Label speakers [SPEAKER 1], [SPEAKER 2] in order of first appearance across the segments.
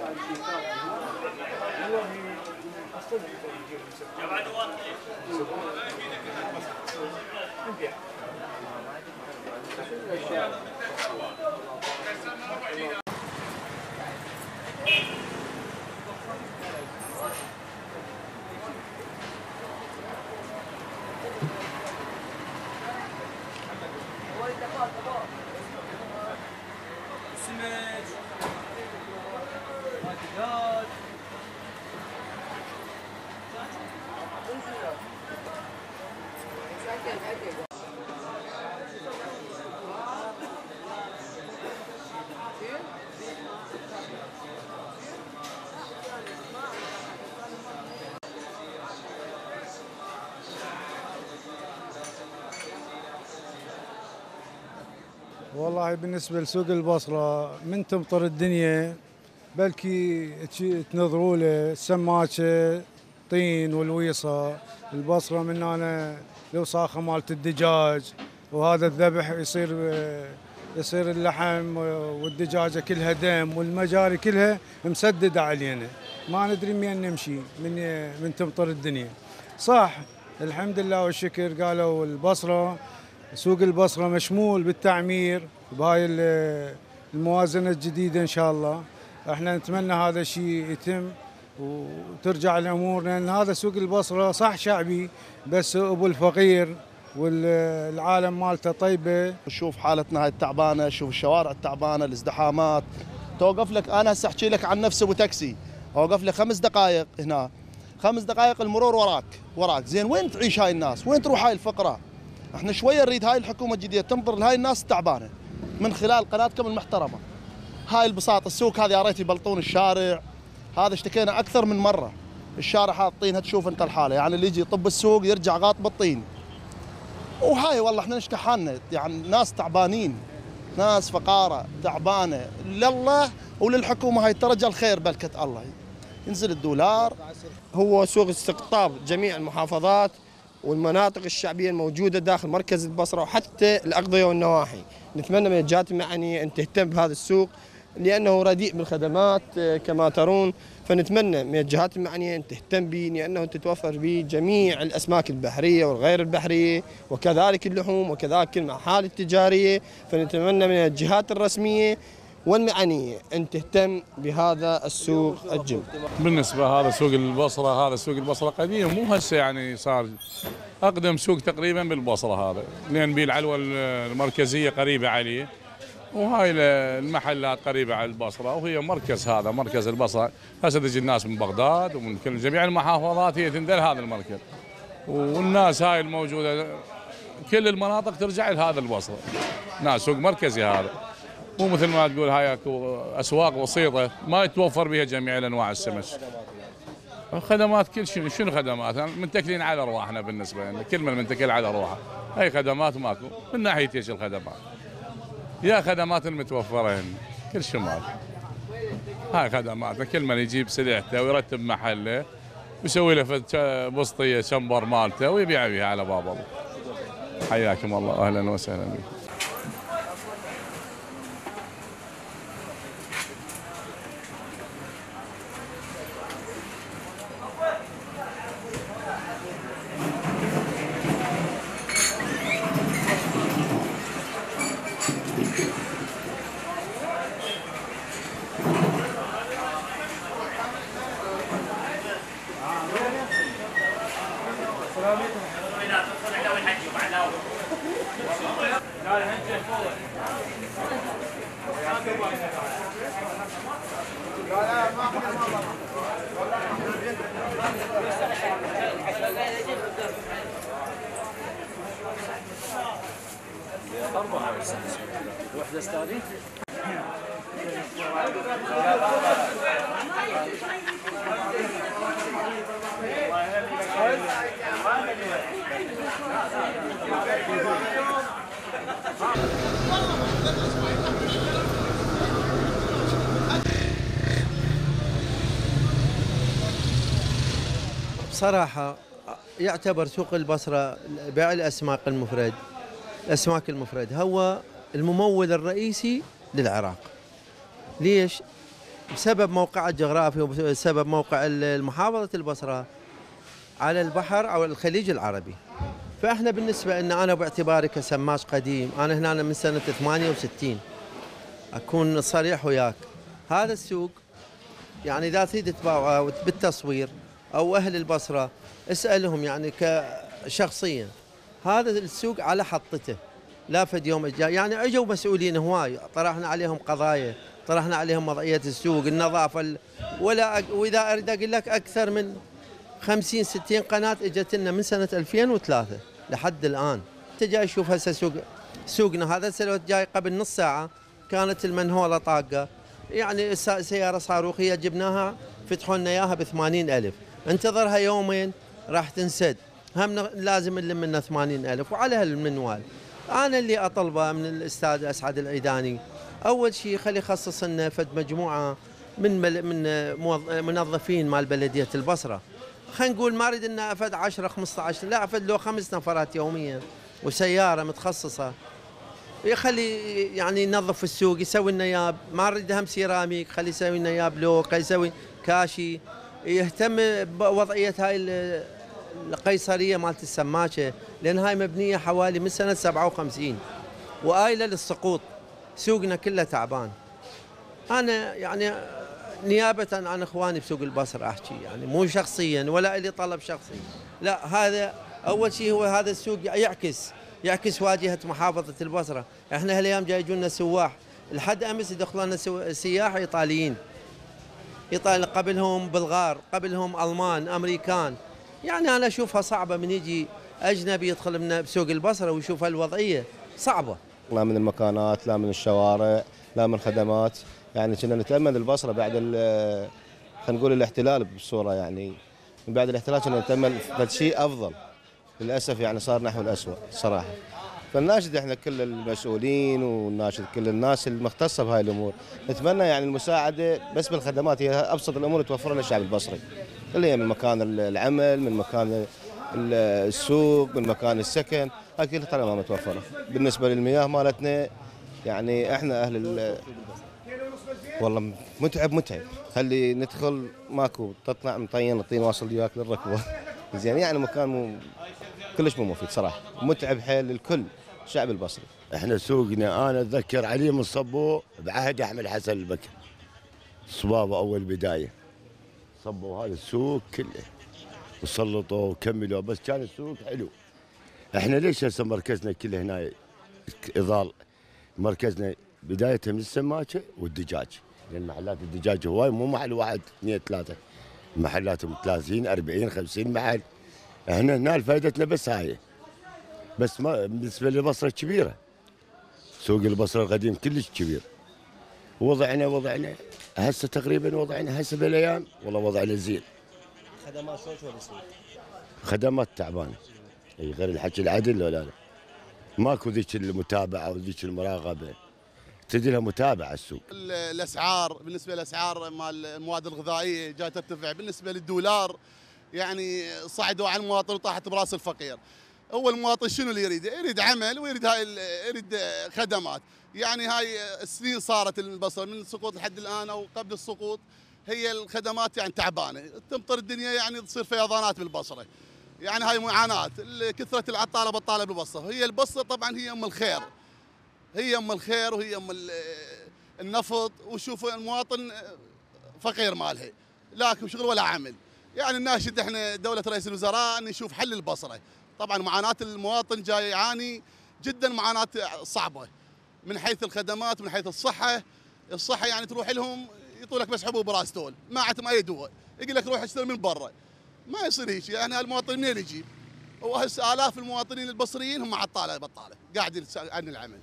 [SPEAKER 1] والله بالنسبة لسوق البصرة من تمطر الدنيا بلكي تنظروا له السماكة طين والويصة. البصرة من هنا الوساخة مالت الدجاج، وهذا الذبح يصير اللحم والدجاجة كلها دم والمجاري كلها مسددة علينا، ما ندري منين نمشي من تمطر الدنيا. صح الحمد لله والشكر قالوا البصرة سوق البصرة مشمول بالتعمير بهاي الموازنة الجديدة إن شاء الله. احنا نتمنى هذا الشيء يتم وترجع الأمور، لأن هذا سوق البصرة صح شعبي بس أبو الفقير والعالم مالته طيبة.
[SPEAKER 2] شوف حالتنا هاي التعبانة، شوف الشوارع التعبانة، الازدحامات. توقف لك أنا هسه أحكي لك عن نفسي أبو تاكسي، أوقف لك 5 دقائق هنا، 5 دقائق المرور وراك. زين وين تعيش هاي الناس؟ وين تروح هاي الفقراء؟ احنا شويه نريد هاي الحكومه الجديده تنظر لهاي الناس التعبانه من خلال قناتكم المحترمه. هاي البساط السوق هذه يا ريت يبلطون الشارع، هذا اشتكينا اكثر من مره. الشارع هذا طين، تشوف انت الحاله، يعني اللي يجي يطب السوق يرجع غاط بالطين. وهاي والله احنا نشكي حالنا، يعني ناس تعبانين، ناس فقاره تعبانه. لله وللحكومه هاي ترجى الخير بلكه الله، ينزل الدولار.
[SPEAKER 3] هو سوق استقطاب جميع المحافظات والمناطق الشعبية الموجودة داخل مركز البصرة وحتى الأقضية والنواحي. نتمنى من الجهات المعنية أن تهتم بهذا السوق لأنه رديء بالخدمات كما ترون، فنتمنى من الجهات المعنية أن تهتم به لأنه تتوفر به جميع الأسماك البحرية والغير البحرية وكذلك اللحوم وكذلك المحال التجارية. فنتمنى من الجهات الرسمية والمعنية أن تهتم بهذا السوق الجوي.
[SPEAKER 4] بالنسبة هذا سوق البصرة، هذا سوق البصرة قديم مو هسه، يعني صار أقدم سوق تقريبا بالبصرة هذا، لأن بيه العلوة المركزية قريبة عليه، وهاي المحلات قريبة على البصرة، وهي مركز، هذا مركز البصرة. هسه تجي الناس من بغداد ومن كل جميع المحافظات هي تندل هذا المركز، والناس هاي الموجودة كل المناطق ترجع لهذا البصرة. ناس سوق مركزي هذا، مو مثل ما تقول هاي اكو اسواق بسيطه ما يتوفر بها جميع الانواع السمك. خدمات كل شنو خدمات؟ متكلين على ارواحنا بالنسبه لنا، كل من منتكل على روحه. اي خدمات ماكو من ناحيه ايش الخدمات؟ يا خدمات المتوفره هنا كل شيء ماكو. هاي خدماتنا، كل من يجيب سلعته ويرتب محله ويسوي له بسطيه شمبر مالته ويبيع بها على باب الله. حياكم الله، اهلا وسهلا بكم.
[SPEAKER 5] واحدة استاذي
[SPEAKER 6] بصراحة يعتبر سوق البصرة بيع الأسماك المفرد هو الممول الرئيسي للعراق. ليش؟ بسبب موقعها الجغرافي وبسبب موقع محافظة البصرة على البحر أو الخليج العربي. فإحنا بالنسبة لنا، أنا باعتباري كسماش قديم، أنا هنا من سنة 68 أكون صريح وياك، هذا السوق يعني إذا تريد تباوعه بالتصوير أو أهل البصرة اسألهم يعني كشخصيا، هذا السوق على حطته لا فد يوم جاء، يعني اجوا مسؤولين هواي طرحنا عليهم قضايا، طرحنا عليهم وضعية السوق، النظافة، واذا اريد اقول لك اكثر من 50 60 قناة اجت لنا من سنة 2003 لحد الان. انت جاي تشوف هسه سوقنا هذا سلوت جاي قبل نص ساعة كانت المنهولة طاقة، يعني سيارة صاروخية جبناها فتحوا لنا اياها ب 80,000، انتظرها يومين راح تنسد، هم لازم نلم منها 80,000 وعلى هالمنوال. أنا اللي أطلبه من الأستاذ أسعد العيداني، أول شيء خلي يخصص لنا فد مجموعة من منظفين مال بلدية البصرة، خلينا نقول ما أريد لنا فد 10 15، لا فد له 5 نفرات يوميا وسيارة متخصصة يخلي يعني ينظف السوق، يسوي لنا ياب، ما نريد هم سيراميك، خلي يسوي لنا ياب لوك، يسوي كاشي، يهتم بوضعية هاي القيصرية مالت السماكة، لأن هاي مبنية حوالي من سنة 57 وآيلة للسقوط، سوقنا كله تعبان. أنا يعني نيابة عن إخواني بسوق البصر أحكي، يعني مو شخصيا ولا إلي طلب شخصي، لا هذا أول شيء هو هذا السوق يعكس واجهة محافظة البصرة. إحنا هالأيام جاي يجونا سواح، لحد أمس يدخلون سياح إيطاليين، قبلهم بلغار، قبلهم ألمان، أمريكان، يعني أنا أشوفها صعبة من يجي أجنبي يدخل من بسوق البصرة ويشوف الوضعية صعبة.
[SPEAKER 5] لا من المكانات، لا من الشوارع، لا من خدمات، يعني كنا نتأمل البصرة بعد خلينا نقول الاحتلال بصورة، يعني من بعد الاحتلال كنا نتأمل شيء أفضل، للأسف يعني صار نحو الأسوأ صراحة. فالناشد احنا كل المسؤولين والناشد كل الناس المختصة بهاي الأمور، نتمنى يعني المساعدة بس بالخدمات، هي أبسط الأمور توفرها للشعب البصري، اللي هي من مكان العمل، من مكان السوق، من مكان السكن، هاي كلها ترى ما متوفرة. بالنسبة للمياه مالتنا يعني احنا أهل والله متعب، خلي ندخل ماكو، تطلع مطين الطين واصل وياك للركبة زين، يعني مكان كلش مو مفيد صراحة، متعب حيل للكل الشعب البصري.
[SPEAKER 7] احنا سوقنا انا اتذكر علي من صبوا بعهد احمد حسن البكر، صبابه اول بدايه صبوا هذا السوق كله وسلطوا وكملوا، بس كان السوق حلو. احنا ليش هسه مركزنا كله هنا اضال، مركزنا بدايه من السماكه والدجاج، لان محلات الدجاج هواي، مو محل واحد 2 3، محلاتهم 30 40 50 محل. احنا هنا فائدتنا بس هاي، بس ما بالنسبه للبصره كبيره، سوق البصره القديم كلش كبير. وضعنا هسه تقريبا وضعنا هسه بالايام والله وضعنا زين.
[SPEAKER 5] خدمات شلون بالسوق؟
[SPEAKER 7] خدمات تعبانه، اي غير الحكي العدل ولا لا، ماكو ذيك المتابعه وذيك المراقبه، تدي لها متابعه السوق.
[SPEAKER 8] الاسعار بالنسبه للاسعار مال المواد الغذائيه جاي ترتفع، بالنسبه للدولار يعني صعدوا على المواطن وطاحت براس الفقير. هو المواطن شنو اللي يريد؟ يريد عمل ويريد يريد خدمات، يعني هاي السنين صارت البصره من السقوط لحد الان او قبل السقوط، هي الخدمات يعني تعبانه، تمطر الدنيا يعني تصير فيضانات بالبصره، يعني هاي معاناه، كثره العطاله بطاله بالبصره، هي البصره طبعا هي ام الخير، وهي ام النفط، وشوف المواطن فقير مالها، لاكم شغل ولا عمل. يعني الناشد احنا دولة رئيس الوزراء ان يشوف حل البصرة، طبعا معاناة المواطن جاي يعاني جدا، معاناة صعبة من حيث الخدمات، من حيث الصحة يعني تروح لهم يعطوا لك بس حبوب براستول، ما عندهم اي دواء، يقول لك روح اشتري من برا، ما يصير هيك، يعني المواطن منين يجيب؟ وهسه آلاف المواطنين البصريين هم عطالة بطالة قاعدين عن العمل.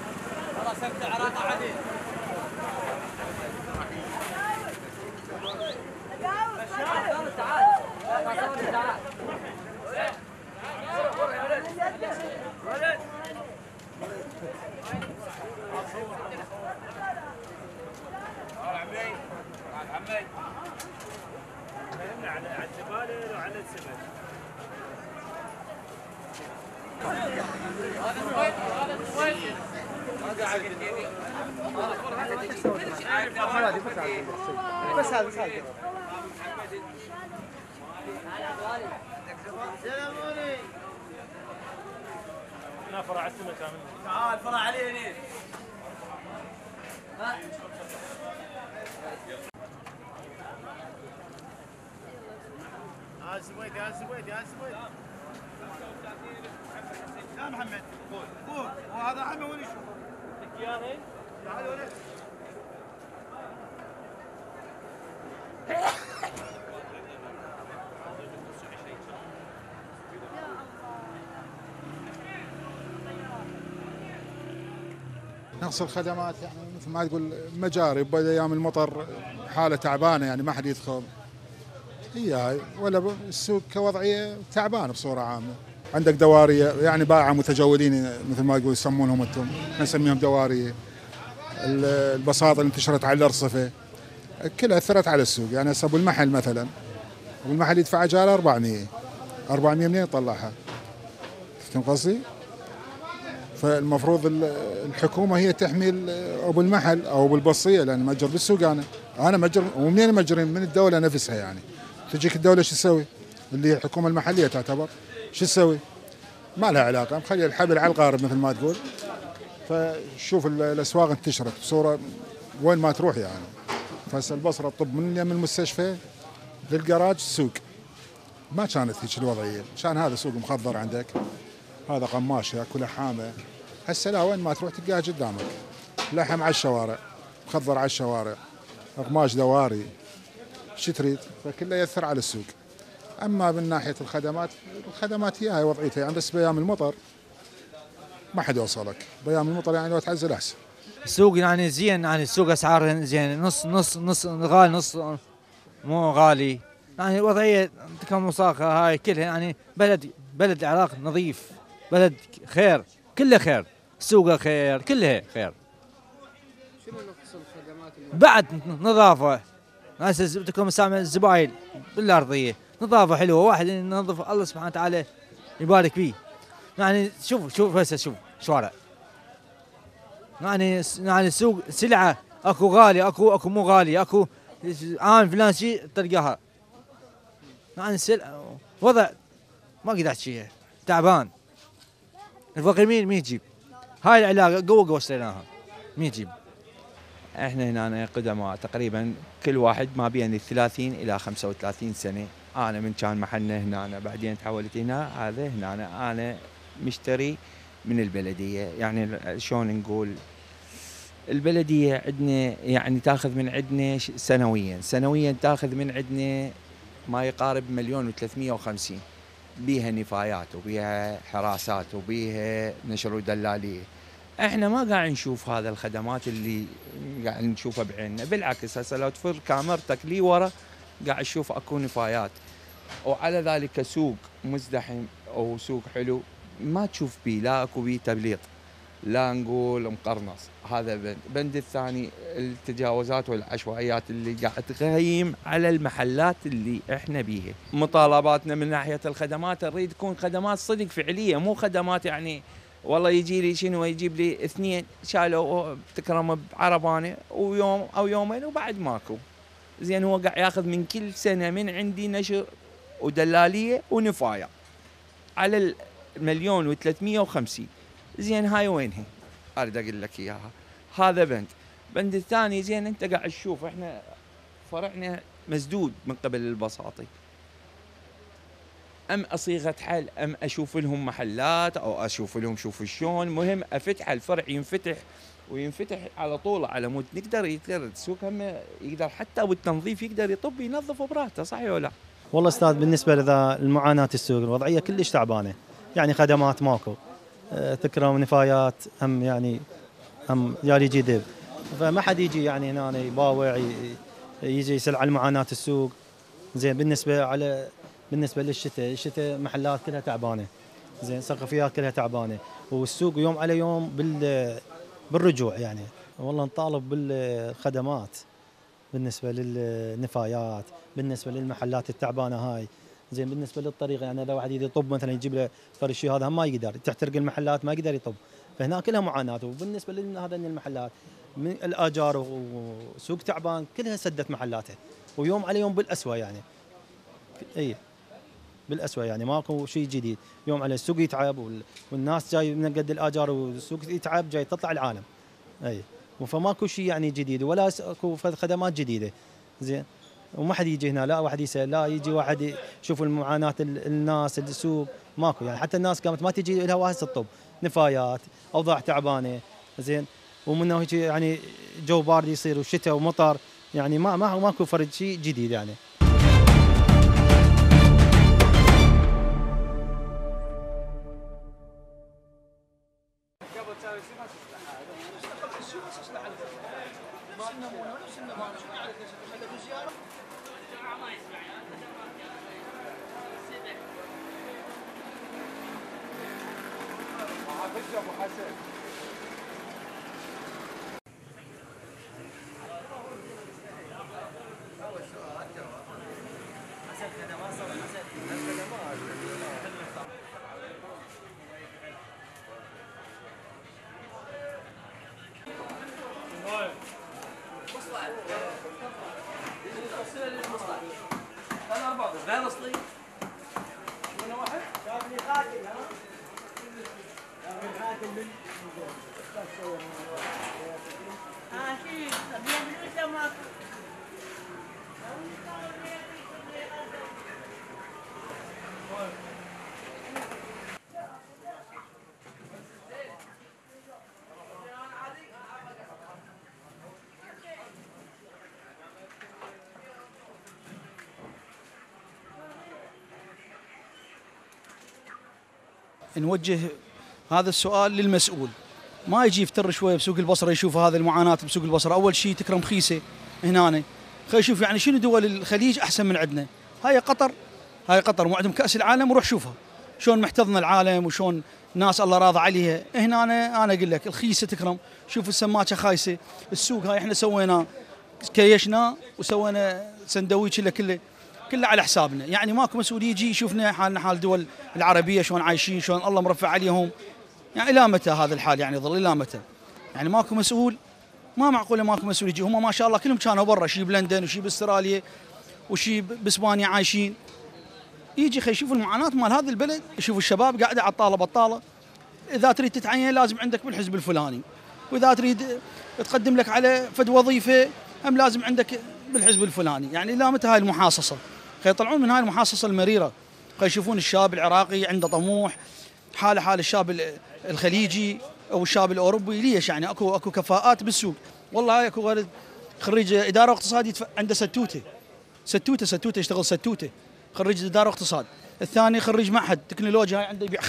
[SPEAKER 9] خلاص ابدا عراقه عديد. على الزباله وعلى السمك.
[SPEAKER 10] بس هذا
[SPEAKER 9] هنا فرع السمك كامل.
[SPEAKER 10] تعال فرع عليه هنا. يا زويد يا زويد يا زويد. يا محمد قول وهذا عمي وين يشوف؟ لك اياه تعال ولد.
[SPEAKER 11] نقص الخدمات يعني مثل ما تقول مجاري بايام المطر حاله تعبانه يعني ما حد يدخل. هي هاي ولا السوق كوضعيه تعبان بصوره عامه. عندك دواريه يعني باعه متجولين مثل ما تقول يسمونهم انتم، نسميهم دواريه. البساطه اللي انتشرت على الارصفه كلها اثرت على السوق. يعني هسه ابو المحل مثلا، ابو المحل يدفع اجاره 400 منين يطلعها؟ فهمت قصدي؟ فالمفروض الحكومه هي تحمي ابو المحل او ابو البصيه، لان مأجر بالسوق انا مأجر. ومنين مأجرين؟ من الدوله نفسها. يعني تجيك الدوله شو تسوي؟ اللي هي الحكومه المحليه تعتبر شو تسوي؟ ما لها علاقه، مخلي الحبل على القارب مثل ما تقول. فشوف الاسواق انتشرت بصوره وين ما تروح يعني. فهسه البصره الطب من المستشفى للجراج السوق ما كانت هيك الوضعيه، كان هذا سوق مخضر عندك، هذا قماشه كلها حامه. هسه لا، وين ما تروح تلقاها قدامك، لحم على الشوارع، مخضر على الشوارع، قماش دواري، شو تريد؟ فكله ياثر على السوق. اما من ناحيه الخدمات هي هاي وضعيتها يعني. بس بايام المطر ما حد يوصلك، بايام المطر يعني لو تعزل احسن.
[SPEAKER 12] السوق يعني زين، يعني السوق اسعاره زين، نص غالي، نص مو غالي. يعني وضعيه كمساقه هاي كلها يعني بلد العراق نظيف، بلد خير، كله خير، سوقه خير، كلها خير.
[SPEAKER 10] شنو نقص الخدمات؟
[SPEAKER 12] بعد نظافه، هسه تكون مسامع الزباين بالارضيه، نظافه حلوه، واحد ينظف الله سبحانه وتعالى يبارك فيه. يعني شوف هسه شوف شوارع، يعني السوق سلعه، اكو غالي، اكو مو غالي، اكو فلان شيء تلقاها. يعني وضع ما اقدر احكيها، تعبان. الفقير مين يجيب؟ هاي العلاقه قوه اشتريناها، مين يجيب؟
[SPEAKER 13] احنا هنا قدماء تقريبا كل واحد ما بين 30 الى 35 سنه. انا من كان محلنا هنا، بعدين تحولت هنا، هذا هنا انا مشتري من البلديه. يعني شلون نقول، البلديه عندنا يعني تاخذ من عندنا سنويا تاخذ من عندنا ما يقارب 1,350,000، بيها نفايات وبيها حراسات وبيها نشر ودلاليه. احنا ما قاعد نشوف هذا الخدمات اللي قاعد نشوفها بعيننا، بالعكس هسه لو تفر كاميرتك لي ورا قاعد تشوف اكو نفايات. وعلى ذلك سوق مزدحم او سوق حلو ما تشوف بيه لا اكو بيه تبليط، لا نقول مقرنص. هذا بند الثاني التجاوزات والعشوائيات اللي قاعد تغيم على المحلات اللي احنا بيها. مطالباتنا من ناحيه الخدمات نريد تكون خدمات صدق فعليه، مو خدمات يعني والله يجي لي شنو يجيب لي اثنين شالوا تكرم بعربانه ويوم او يومين وبعد ماكو. زين هو قاعد ياخذ من كل سنه من عندي نشر ودلاليه ونفايه على 1,350,000. زين هاي وينها؟ اريد اقول لك اياها. هذا بند الثاني. زين انت قاعد تشوف احنا فرعنا مسدود من قبل البساطي. ام اصيغه حل، ام اشوف لهم محلات او اشوف لهم شوف شلون، مهم افتح الفرع ينفتح وينفتح على طول، على مود نقدر السوق هم يقدر حتى بالتنظيف يقدر يطب ينظف براحته. صحيح ولا؟
[SPEAKER 14] والله استاذ بالنسبه لذا المعاناه السوق الوضعيه كلش تعبانه، يعني خدمات ماكو، تكرم نفايات، هم يعني هم يجي ذيب، فما حد يجي يعني هنا يباوع يجي يسال على معاناه السوق. زين بالنسبه الشتاء محلات كلها تعبانه، زين سقفيات كلها تعبانه، والسوق يوم على يوم بالرجوع. يعني والله نطالب بالخدمات بالنسبه للنفايات، بالنسبه للمحلات التعبانه هاي. زين بالنسبه للطريقه، يعني اذا واحد يطب مثلا يجيب له فرشي هذا ما يقدر، تحترق المحلات ما يقدر يطب، فهنا كلها معاناه. وبالنسبه لهذا المحلات من الاجار وسوق تعبان كلها سدت محلاتها، ويوم على يوم بالاسوء يعني. اي بالاسوء يعني ماكو شيء جديد، يوم على السوق يتعب والناس جاي من قد الاجار والسوق يتعب، جاي تطلع العالم. اي فماكو شيء يعني جديد ولا اكو خدمات جديده. زين وما حد يجي هنا، لا واحد يسال، لا يجي واحد يشوف المعاناه الناس السوق ماكو يعني. حتى الناس قامت ما تجي لها واسطه الطب، نفايات، اوضاع تعبانه. زين ومنه هيك يعني جو بارد يصير وشتاء ومطر، يعني ماكو فرد شيء جديد يعني.
[SPEAKER 15] نوجه هذا السؤال للمسؤول، ما يجي يفتر شويه بسوق البصره يشوف هذه المعاناه بسوق البصره. اول شيء تكرم خيسه هنا، خلينا نشوف يعني شنو دول الخليج احسن من عندنا. هاي قطر معدم كاس العالم، وروح شوفها شلون محتضنه العالم وشلون ناس الله راضى عليها. هنا انا اقول لك الخيسه تكرم، شوف السماكه خايسه. السوق هاي احنا سوينا كيشنا وسوينا سندويتش كله على حسابنا، يعني ماكو مسؤول يجي يشوفنا حالنا حال الدول العربيه شلون عايشين، شلون الله مرفع عليهم. يعني الى متى هذا الحال يعني يظل الى متى؟ يعني ماكو مسؤول، ما معقوله ماكو مسؤول يجي. هم ما شاء الله كلهم كانوا برا، شي بلندن وشي باستراليا وشي باسبانيا عايشين. يجي خي يشوف المعاناه مال هذا البلد، يشوف الشباب قاعده على الطاوله بطاله. اذا تريد تتعين لازم عندك بالحزب الفلاني، واذا تريد تقدم لك على فد وظيفه هم لازم عندك بالحزب الفلاني. يعني الى متى هاي المحاصصه؟ خي يطلعون من هاي المحاصصه المريره، خي يشوفون الشاب العراقي عنده طموح، حاله حال الشاب الخليجي او الشاب الاوروبي. ليش؟ يعني اكو كفاءات بالسوق. والله هاي اكو ولد خريج اداره واقتصاد عنده ستوته يشتغل ستوته، خريج اداره واقتصاد. الثاني خريج معهد تكنولوجيا، هاي عنده يبيع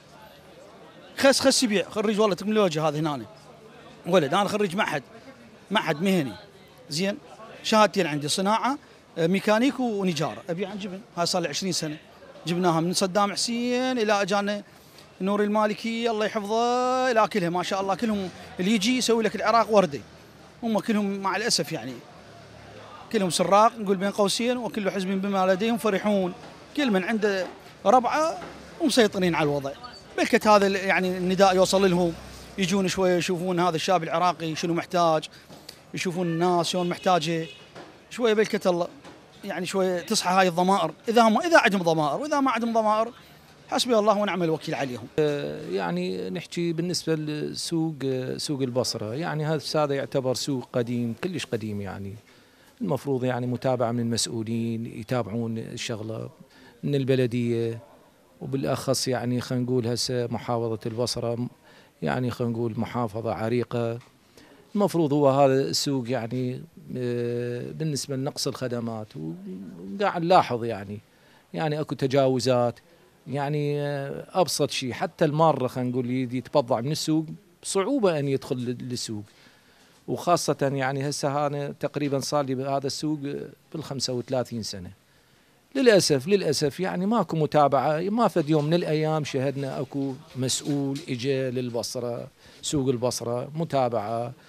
[SPEAKER 15] خس يبيع، خريج والله تكنولوجيا هذا هنا ولد. انا خريج معهد مهني. زين شهادتين عندي، صناعه ميكانيك ونجاره، ابيع عن جبن. هاي صار لي 20 سنه، جبناها من صدام حسين الى اجانا نور المالكي الله يحفظه الى كلها ما شاء الله. كلهم اللي يجي يسوي لك العراق ورده، هم كلهم مع الاسف يعني كلهم سراق نقول بين قوسين، وكل حزب بما لديهم فرحون. كل من عنده ربعه ومسيطرين على الوضع. بلكت هذا يعني النداء يوصل لهم، يجون شويه يشوفون هذا الشاب العراقي شنو محتاج، يشوفون الناس شلون محتاجه شويه. بلكت الله يعني شويه تصحى هاي الضمائر، اذا عندهم ضمائر، واذا ما عندهم ضمائر حسبي الله ونعم الوكيل عليهم.
[SPEAKER 16] يعني نحكي بالنسبه لسوق البصره، يعني هذا يعتبر سوق قديم كلش قديم. يعني المفروض يعني متابعه من المسؤولين يتابعون الشغله من البلديه، وبالاخص يعني خلينا نقول هسه محافظه البصره يعني خلينا نقول محافظه عريقه. المفروض هو هذا السوق يعني بالنسبه لنقص الخدمات، وقاعد نلاحظ يعني اكو تجاوزات. يعني ابسط شيء حتى الماره خلينا نقول يتبضع من السوق صعوبه ان يدخل للسوق، وخاصه يعني هسه انا تقريبا صار لي بهذا السوق بال 35 سنه. للاسف يعني ماكو متابعه. ما فد يوم من الايام شهدنا اكو مسؤول اجى للبصره سوق البصره متابعه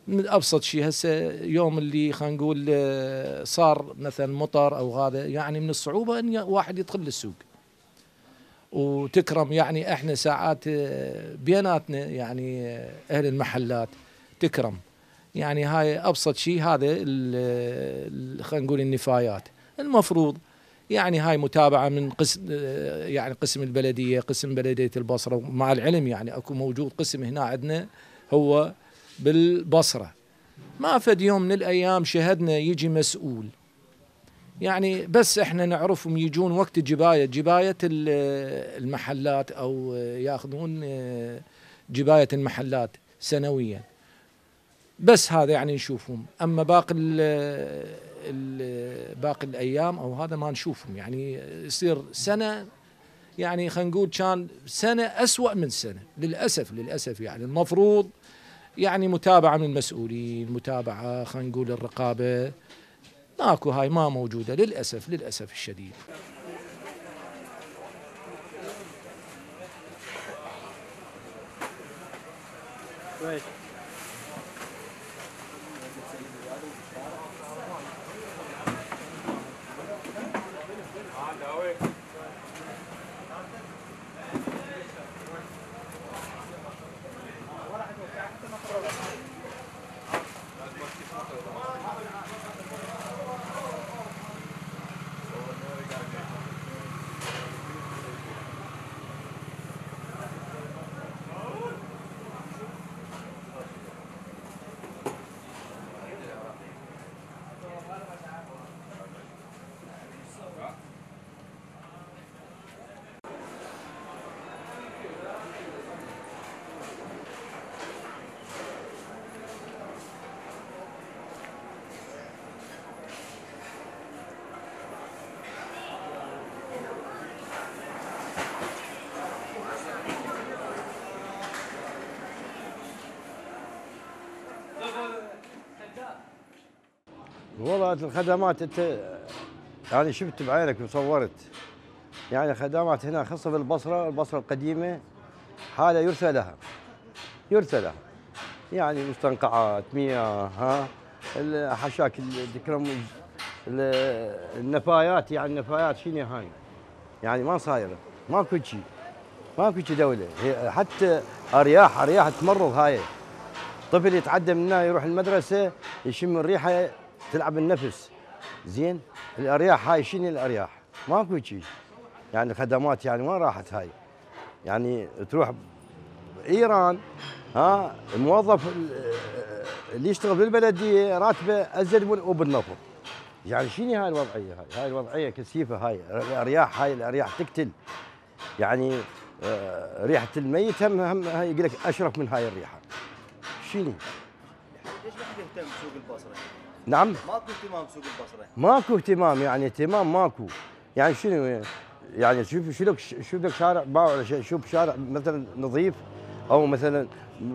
[SPEAKER 16] من ابسط شيء هسه يوم اللي خلينا نقول صار مثلا مطر او هذا، يعني من الصعوبه ان واحد يدخل للسوق وتكرم. يعني احنا ساعات بيناتنا يعني اهل المحلات تكرم، يعني هاي ابسط شيء. هذا خلينا نقول النفايات المفروض يعني هاي متابعه من قسم، يعني قسم البلديه، قسم بلديه البصره، ومع العلم يعني اكو موجود قسم هنا عندنا هو بالبصره. ما فد يوم من الايام شهدنا يجي مسؤول، يعني بس احنا نعرفهم يجون وقت جبايه المحلات او ياخذون جبايه المحلات سنويا، بس هذا يعني نشوفهم. اما باقي الايام او هذا ما نشوفهم، يعني يصير سنه، يعني خلينا نقول كان سنه اسوأ من سنه للاسف. يعني المفروض يعني متابعه من المسؤولين، متابعه خلينا نقول الرقابه، ماكو، هاي ما موجوده للاسف الشديد.
[SPEAKER 17] والله الخدمات انت يعني شفت بعينك وصورت، يعني خدمات هنا خاصه بالبصره، البصره القديمه هذا يرثى لها يعني مستنقعات، مياه، حشاك تكرم، النفايات، يعني النفايات شنو هاي؟ يعني ما صايره، ماكو شيء دوله، حتى ارياح تمرض. هاي طفل يتعدى من هنا يروح المدرسه يشم الريحه تلعب النفس، زين الارياح هاي شنو الارياح؟ ماكو شيء، يعني الخدمات يعني وين راحت هاي؟ يعني تروح ايران الموظف اللي يشتغل بالبلديه راتبه ازيد وبالنفط، يعني شنو هاي الوضعيه؟ هاي الوضعيه كثيفه. هاي الارياح تقتل، يعني ريحه الميت هم هاي يقول لك اشرف من هاي الريحه. شنو؟
[SPEAKER 18] ليش ما حد يهتم بسوق البصره؟
[SPEAKER 17] نعم؟
[SPEAKER 18] ماكو اهتمام بسوق البصره.
[SPEAKER 17] ماكو اهتمام، يعني اهتمام ماكو، يعني شنو؟ يعني شوف لك شارع باع ولا شيء، شوف شارع مثلا نظيف او مثلا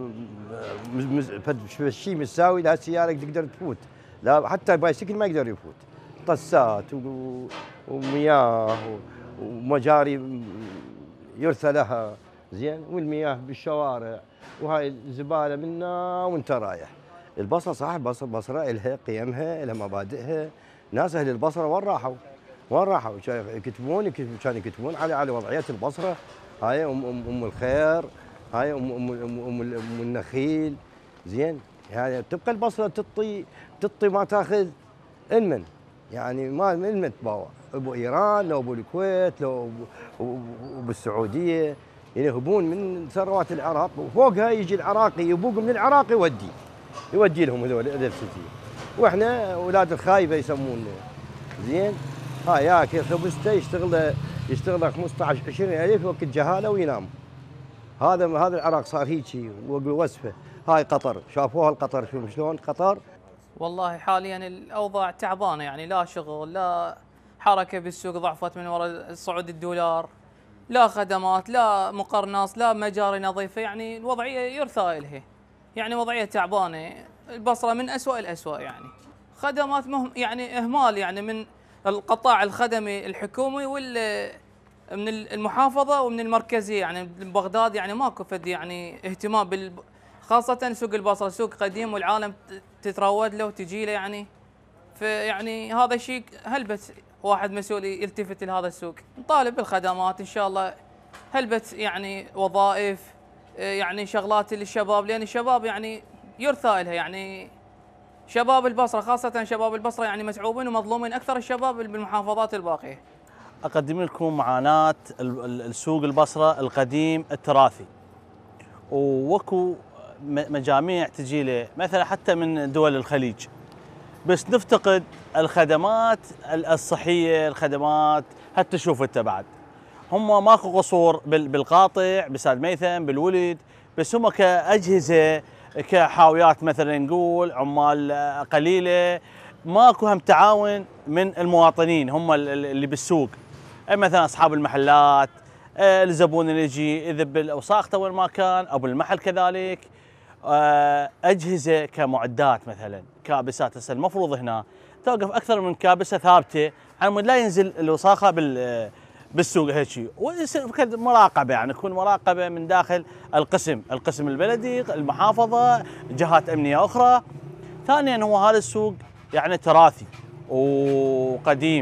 [SPEAKER 17] شيء مساوي لا سيارة تقدر تفوت، لا حتى البايسكل ما يقدر يفوت، طسات ومياه ومجاري يرثى لها، زين، والمياه بالشوارع، وهاي الزباله منا وانت رايح. البصره صح، بصره الها قيمها، الها مبادئها. ناس اهل البصره وين راحوا؟ كانوا يكتبون على وضعيه البصره. هاي ام الخير، هاي ام النخيل، زين. يعني تبقى البصره تعطي ما تاخذ المن، يعني ما المن تباوع ابو ايران لو ابو الكويت لو ابو السعوديه، يعني يهبون من ثروات العراق، وفوقها يجي العراقي يبوق من العراق يودي لهم هذول الفلسطينيين، واحنا اولاد الخايبه يسمونا، زين. هاي ياكل خبزته يشتغل 15 20 الف وقت جهاله وينام. هذا العراق صار هيجي وصفه. هاي قطر، شافوها القطر شلون قطر؟
[SPEAKER 19] والله حاليا الاوضاع تعبانه، يعني لا شغل، لا حركه بالسوق، ضعفت من وراء صعود الدولار، لا خدمات، لا مقرناص، لا مجاري نظيفه، يعني الوضعيه يرثى الها، يعني وضعيه تعبانه. البصره من اسوء الاسوء، يعني خدمات يعني اهمال، يعني من القطاع الخدمي الحكومي من المحافظه ومن المركزيه، يعني بغداد يعني ماكو فد يعني اهتمام خاصة سوق البصرة سوق قديم والعالم تتروج له وتجي له يعني. فيعني هذا الشيء هلبت واحد مسؤول يلتفت لهذا السوق، نطالب بالخدمات ان شاء الله، هلبت يعني وظائف، يعني شغلات للشباب، لان الشباب يعني يرثى لها يعني. شباب البصره خاصه شباب البصره يعني متعوبين ومظلومين اكثر الشباب بالمحافظات الباقيه.
[SPEAKER 20] اقدم لكم معاناه السوق البصره القديم التراثي، ووكو مجاميع تجي له مثلا حتى من دول الخليج، بس نفتقد الخدمات الصحيه، الخدمات حتى شوف انت بعد هم ماكو قصور بالقاطع، بساد ميثم، بالولد، بس هم كاجهزه كحاويات مثلا نقول عمال قليله، ماكو هم تعاون من المواطنين هم اللي بالسوق، مثلا اصحاب المحلات، الزبون اللي يجي اذا بالاوساخ وين ما كان او بالمحل كذلك، اجهزه كمعدات مثلا كابسات. هسه المفروض هنا توقف اكثر من كابسه ثابته على مود لا ينزل الوساخه بالسوق هيك، ويصير مراقبه يعني تكون مراقبه من داخل القسم البلدي، المحافظه، جهات امنيه اخرى. ثانيا هو هذا السوق يعني تراثي وقديم،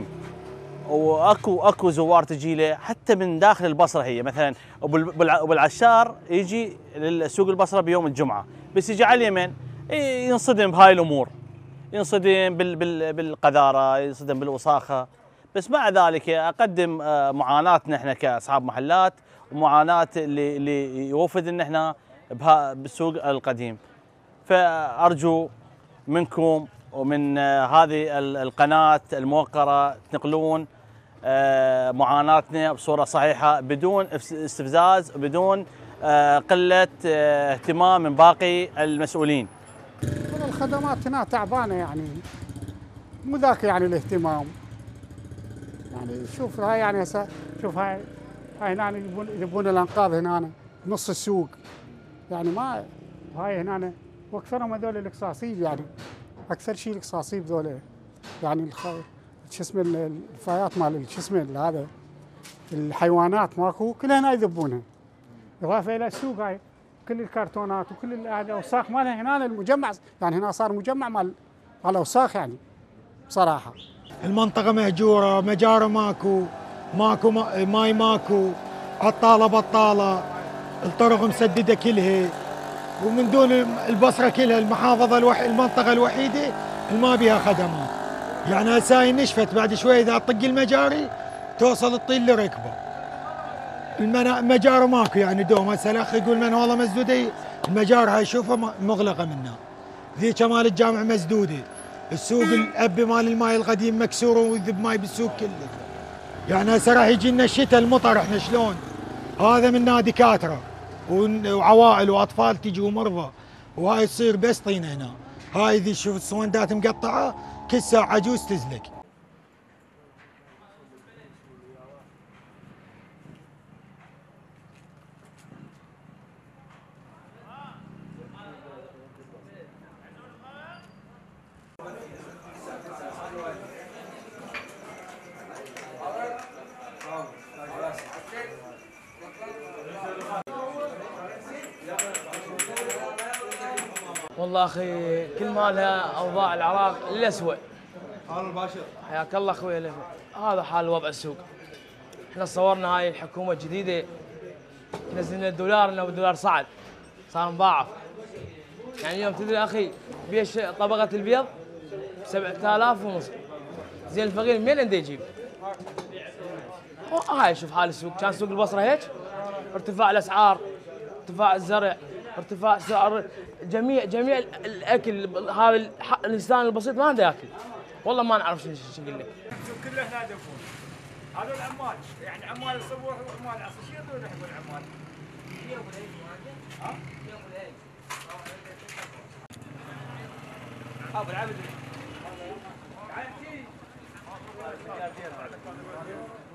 [SPEAKER 20] واكو زوار تجي له حتى من داخل البصره. هي مثلا ابو العشار يجي للسوق البصره بيوم الجمعه، بس يجي على اليمن ينصدم بهاي الامور، ينصدم بالقذاره، ينصدم بالوساخه. بس مع ذلك اقدم معاناتنا احنا كاصحاب محلات، ومعاناه اللي يوفد ان احنا بالسوق القديم. فارجو منكم ومن هذه القناه الموقره تنقلون معاناتنا بصوره صحيحه بدون استفزاز وبدون قله اهتمام من باقي المسؤولين.
[SPEAKER 21] الخدمات هنا تعبانه يعني، مو ذاك يعني الاهتمام. يعني شوف هاي يعني هسه شوف هاي هنا يبون الانقاض هنا نص السوق يعني، ما هاي هنا واكثرهم هذول الاقصاصيب يعني، اكثر شيء الاقصاصيب ذولا يعني شو اسمه الفايات مال شو اسمه هذا الحيوانات ماكو كلها هنا يذبونها، اضافه الى السوق هاي كل الكرتونات وكل هذا اوساخ مالها هنا المجمع يعني، هنا صار مجمع مال اوساخ يعني بصراحه.
[SPEAKER 22] المنطقة مهجورة، مجاري ماكو ماي ماكو، عطالة بطالة، الطرق مسددة كلها، ومن دون البصرة كلها المحافظة المنطقة الوحيدة اللي ما بيها خدمات. يعني هسه هاي نشفت، بعد شوي إذا تطق المجاري توصل الطين لركبه. المجاري ماكو يعني دوم. هسه الأخ يقول من والله مسدودة، المجاري هاي شوفها مغلقة منها، ذيك مال الجامع مسدودة، السوق الأب مال الماي القديم مكسور ويذب ماي بالسوق كله. يعني هسه راح يجي لنا الشتاء المطر، احنا شلون؟ هذا منا دكاتره وعوائل واطفال تجي ومرضى، وهاي تصير بس طينه هنا. هاي ذي شوف السوندات مقطعه، كل ساعه عجوز تزلق.
[SPEAKER 23] والله اخي كل مالها اوضاع العراق للاسوء.
[SPEAKER 10] حال الباشر
[SPEAKER 23] حياك الله اخوي. هذا حال وضع السوق. احنا صورنا هاي الحكومه الجديده نزلنا الدولار، انه الدولار صعد صار مضاعف. يعني اليوم تدري اخي بيش طبقه البيض 7000 ونص، زين الفقير منين عنده يجيب؟ هاي شوف حال السوق. كان سوق البصره هيك، ارتفاع الاسعار، ارتفاع الزرع، ارتفاع سعر جميع الاكل. هذا الانسان البسيط ما عنده ياكل، والله ما نعرف شو نقول لك.
[SPEAKER 10] كله هنا يدفون، هذول العمال يعني عمال الصبح وعمال العصر، شو يقولون يحبون العمال؟ ها؟ ابو العبد